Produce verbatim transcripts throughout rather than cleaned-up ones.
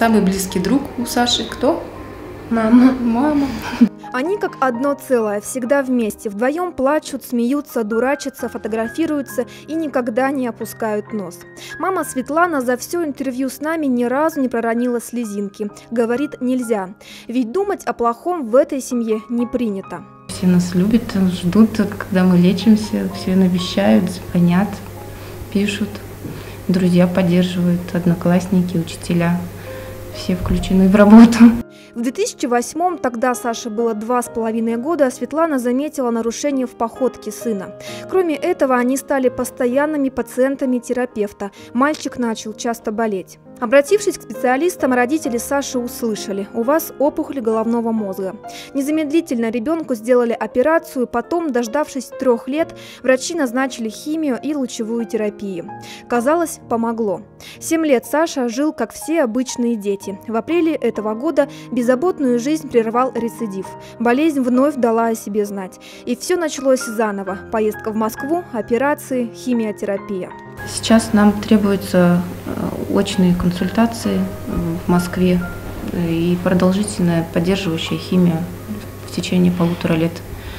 Самый близкий друг у Саши кто? Мама. Мама. Они как одно целое, всегда вместе, вдвоем плачут, смеются, дурачатся, фотографируются и никогда не опускают нос. Мама Светлана за все интервью с нами ни разу не проронила слезинки. Говорит, нельзя, ведь думать о плохом в этой семье не принято. Все нас любят, ждут, когда мы лечимся, все навещают, звонят, пишут. Друзья поддерживают, одноклассники, учителя. Все включены в работу. В две тысячи восьмом, тогда Саше было два с половиной года, Светлана заметила нарушение в походке сына. Кроме этого, они стали постоянными пациентами терапевта. Мальчик начал часто болеть. Обратившись к специалистам, родители Саши услышали: у вас опухоль головного мозга. Незамедлительно ребенку сделали операцию, потом, дождавшись трех лет, врачи назначили химию и лучевую терапию. Казалось, помогло. Семь лет Саша жил, как все обычные дети. В апреле этого года беззаботную жизнь прервал рецидив. Болезнь вновь дала о себе знать. И все началось заново. Поездка в Москву, операции, химиотерапия. Сейчас нам требуются очные консультации в Москве и продолжительная поддерживающая химия в течение полутора лет.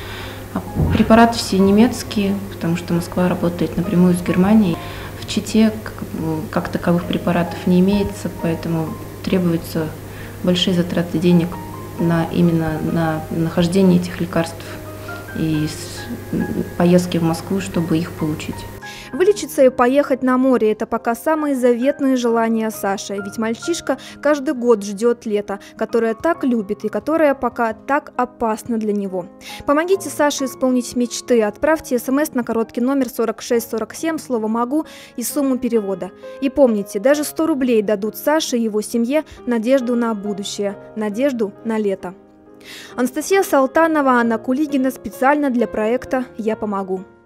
Препараты все немецкие, потому что Москва работает напрямую с Германией. В Чите как, как таковых препаратов не имеется, поэтому требуются большие затраты денег на, именно на нахождение этих лекарств и поездки в Москву, чтобы их получить. Вылечиться и поехать на море – это пока самые заветные желания Саши, ведь мальчишка каждый год ждет лета, которое так любит и которое пока так опасно для него. Помогите Саше исполнить мечты, отправьте смс на короткий номер сорок шесть сорок семь, слово «могу» и сумму перевода. И помните, даже сто рублей дадут Саше и его семье надежду на будущее, надежду на лето. Анастасия Салтанова, Анна Кулигина специально для проекта «Я помогу».